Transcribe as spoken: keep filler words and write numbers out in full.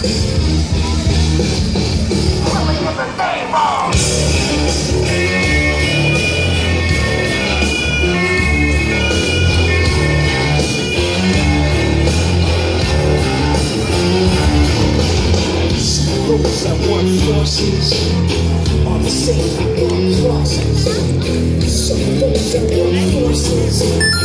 Those that want forces are the same that want crosses. Some those that want forces